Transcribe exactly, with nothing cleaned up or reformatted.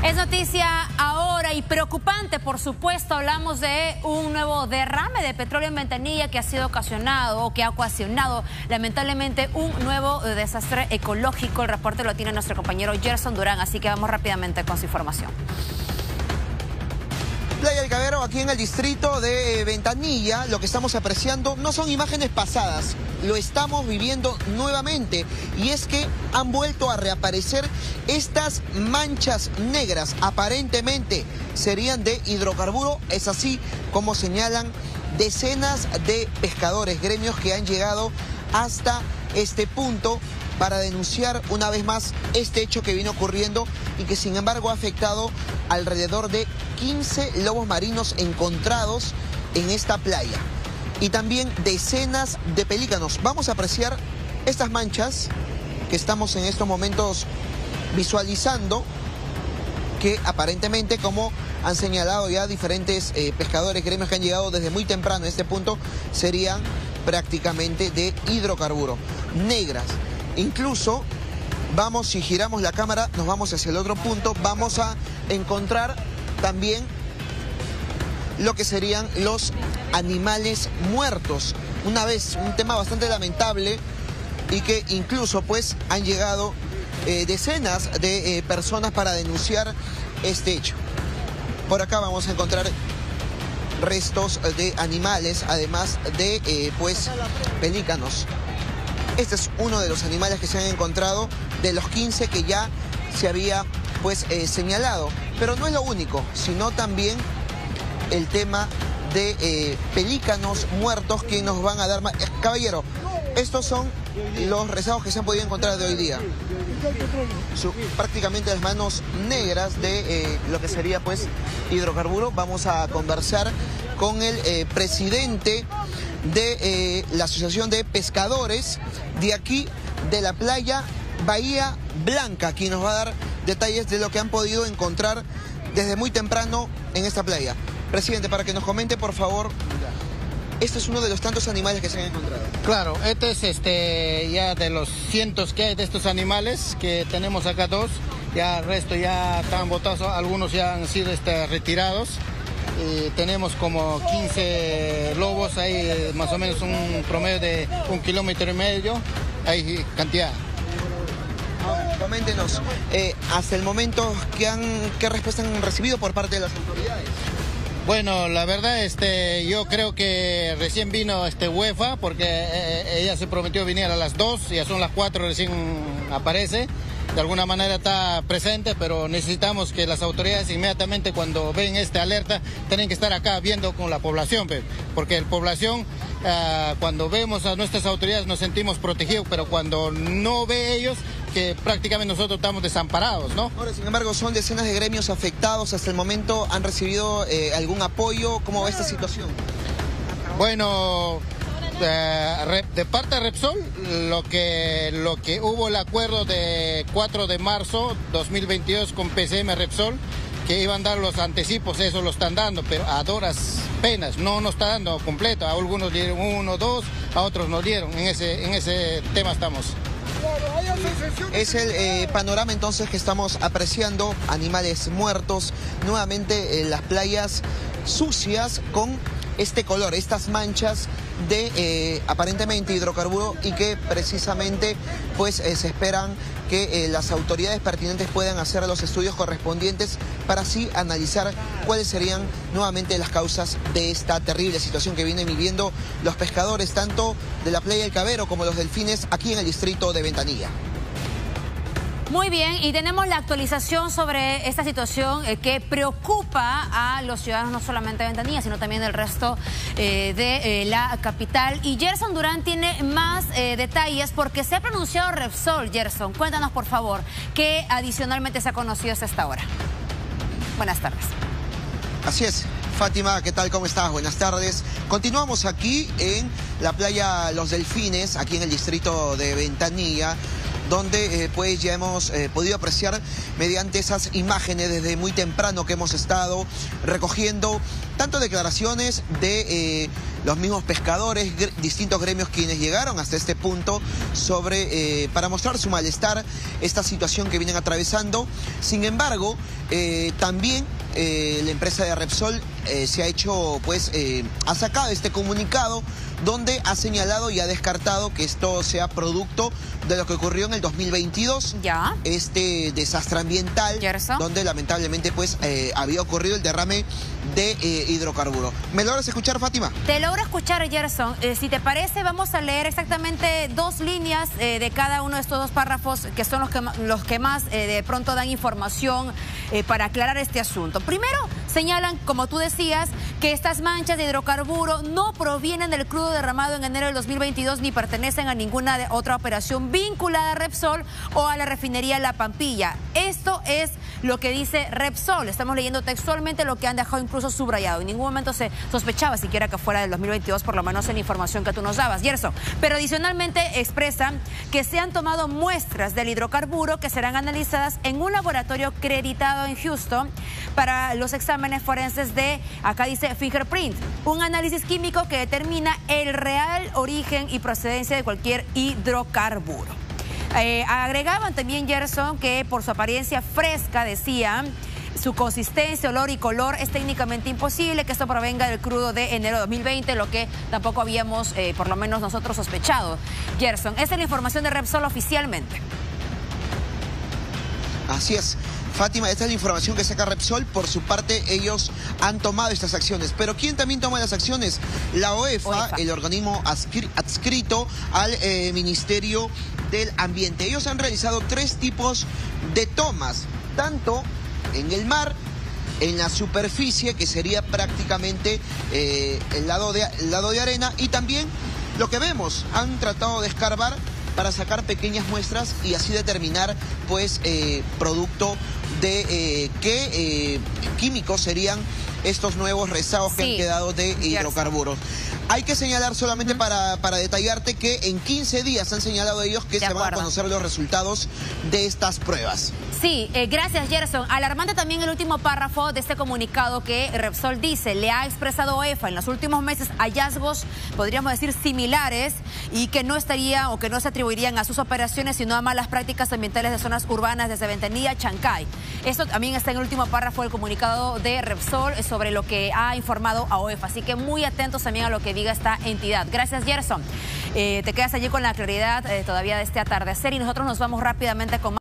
Es noticia ahora y preocupante, por supuesto. Hablamos de un nuevo derrame de petróleo en Ventanilla que ha sido ocasionado o que ha ocasionado lamentablemente un nuevo desastre ecológico. El reporte lo tiene nuestro compañero Gerson Durán, así que vamos rápidamente con su información. Playa del Cabero, aquí en el distrito de Ventanilla, lo que estamos apreciando no son imágenes pasadas, lo estamos viviendo nuevamente, y es que han vuelto a reaparecer estas manchas negras, aparentemente serían de hidrocarburo. Es así como señalan decenas de pescadores, gremios que han llegado hasta este punto para denunciar una vez más este hecho que viene ocurriendo y que sin embargo ha afectado alrededor de quince lobos marinos encontrados en esta playa y también decenas de pelícanos. Vamos a apreciar estas manchas que estamos en estos momentos visualizando, que aparentemente, como han señalado ya diferentes eh, pescadores, gremios que han llegado desde muy temprano a este punto, serían prácticamente de hidrocarburo, negras. Incluso vamos, si giramos la cámara, nos vamos hacia el otro punto, vamos a encontrar también lo que serían los animales muertos. Una vez, un tema bastante lamentable y que incluso pues han llegado eh, decenas de eh, personas para denunciar este hecho. Por acá vamos a encontrar restos de animales, además de eh, pues pelícanos. Este es uno de los animales que se han encontrado de los quince que ya se había pues eh, señalado. Pero no es lo único, sino también el tema de eh, pelícanos muertos que nos van a dar más. Eh, caballero, estos son los rezagos que se han podido encontrar de hoy día. Su, prácticamente las manos negras de eh, lo que sería pues hidrocarburo. Vamos a conversar con el eh, presidente de eh, la Asociación de Pescadores de aquí, de la playa Bahía Blanca, quien nos va a dar detalles de lo que han podido encontrar desde muy temprano en esta playa. Presidente, para que nos comente, por favor, este es uno de los tantos animales que se han encontrado. Claro, este es este ya de los cientos que hay de estos animales, que tenemos acá dos, ya el resto ya están botados, algunos ya han sido este, retirados. Y tenemos como quince lobos, hay más o menos un promedio de un kilómetro y medio, hay cantidad. Coméntenos, eh, hasta el momento, ¿qué, han, ¿qué respuesta han recibido por parte de las autoridades? Bueno, la verdad, este, yo creo que recién vino este UEFA, porque eh, ella se prometió venir a las dos, ya son las cuatro, recién aparece. De alguna manera está presente, pero necesitamos que las autoridades inmediatamente cuando ven esta alerta tienen que estar acá viendo con la población, porque la población uh, cuando vemos a nuestras autoridades nos sentimos protegidos, pero cuando no ve ellos, que prácticamente nosotros estamos desamparados, ¿no? Ahora, sin embargo, son decenas de gremios afectados. Hasta el momento, ¿han recibido eh, algún apoyo? ¿Cómo va esta situación? Bueno, de parte de Repsol, lo que, lo que hubo el acuerdo de cuatro de marzo dos mil veintidós con P C M Repsol, que iban a dar los anticipos, eso lo están dando, pero a duras penas, no nos está dando completo. A algunos dieron uno, dos, a otros no dieron. En ese, en ese tema estamos. Es el eh, panorama entonces que estamos apreciando, animales muertos, nuevamente en las playas sucias con este color, estas manchas de eh, aparentemente hidrocarburo, y que precisamente pues eh, se esperan que eh, las autoridades pertinentes puedan hacer los estudios correspondientes para así analizar cuáles serían nuevamente las causas de esta terrible situación que vienen viviendo los pescadores, tanto de la playa del Cabero como los delfines, aquí en el distrito de Ventanilla. Muy bien, y tenemos la actualización sobre esta situación eh, que preocupa a los ciudadanos, no solamente de Ventanilla, sino también del resto eh, de eh, la capital. Y Gerson Durán tiene más eh, detalles porque se ha pronunciado Repsol. Gerson, cuéntanos por favor, ¿qué adicionalmente se ha conocido hasta esta hora? Buenas tardes. Así es. Fátima, ¿qué tal? ¿Cómo estás? Buenas tardes. Continuamos aquí en la playa Los Delfines, aquí en el distrito de Ventanilla, donde eh, pues ya hemos eh, podido apreciar mediante esas imágenes desde muy temprano que hemos estado recogiendo tanto declaraciones de eh, los mismos pescadores, gr distintos gremios quienes llegaron hasta este punto sobre eh, para mostrar su malestar, esta situación que vienen atravesando. Sin embargo, eh, también eh, la empresa de Repsol eh, se ha hecho, pues, eh, ha sacado este comunicado donde ha señalado y ha descartado que esto sea producto de lo que ocurrió en el dos mil veintidós. Ya. Este desastre ambiental, Gerson, donde lamentablemente pues eh, había ocurrido el derrame de eh, hidrocarburo. ¿Me logras escuchar, Fátima? Te logro escuchar, Gerson. Eh, si te parece, vamos a leer exactamente dos líneas eh, de cada uno de estos dos párrafos, que son los que, los que más eh, de pronto dan información eh, para aclarar este asunto. Primero, señalan, como tú decías, que estas manchas de hidrocarburo no provienen del crudo derramado en enero del dos mil veintidós ni pertenecen a ninguna de otra operación vinculada a Repsol o a la refinería La Pampilla. Esto es lo que dice Repsol. Estamos leyendo textualmente lo que han dejado incluso subrayado. En ningún momento se sospechaba siquiera que fuera del dos mil veintidós, por lo menos en la información que tú nos dabas, Gerson. Pero adicionalmente expresan que se han tomado muestras del hidrocarburo que serán analizadas en un laboratorio acreditado en Houston para los exámenes forenses de, acá dice, fingerprint, un análisis químico que determina el real origen y procedencia de cualquier hidrocarburo. Eh, agregaban también, Gerson, que por su apariencia fresca, decían, su consistencia, olor y color es técnicamente imposible que esto provenga del crudo de enero de dos mil veinte, lo que tampoco habíamos, eh, por lo menos nosotros, sospechado. Gerson, esa es la información de Repsol oficialmente. Así es. Fátima, esta es la información que saca Repsol. Por su parte, ellos han tomado estas acciones. Pero ¿quién también toma las acciones? La OEFA, OEFA. El organismo adscrito al eh, Ministerio del Ambiente. Ellos han realizado tres tipos de tomas, tanto en el mar, en la superficie, que sería prácticamente eh, el, lado de, el lado de arena, y también lo que vemos, han tratado de escarbar para sacar pequeñas muestras y así determinar, pues, eh, producto de eh, qué eh, químicos serían estos nuevos rezagos sí, que han quedado de hidrocarburos. Hay que señalar solamente uh-huh. para, para detallarte que en quince días han señalado ellos que de se acuerdo. van a conocer los resultados de estas pruebas. Sí, eh, gracias, Gerson. Alarmante también el último párrafo de este comunicado que Repsol dice, le ha expresado OEFA en los últimos meses hallazgos, podríamos decir, similares, y que no estarían o que no se atribuirían a sus operaciones, sino a malas prácticas ambientales de zonas urbanas desde Ventanilla a Chancay. Esto también está en el último párrafo del comunicado de Repsol sobre lo que ha informado a OEFA. Así que muy atentos también a lo que diga esta entidad. Gracias, Gerson. Eh, te quedas allí con la claridad eh, todavía de este atardecer y nosotros nos vamos rápidamente con más.